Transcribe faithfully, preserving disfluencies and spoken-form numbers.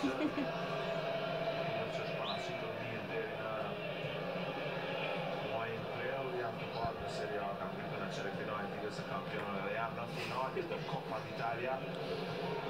Muchos parásitos niente Wayne Player Antipod Serie A campionato finale di questo campionato dell'anno finale di Coppa d'Italia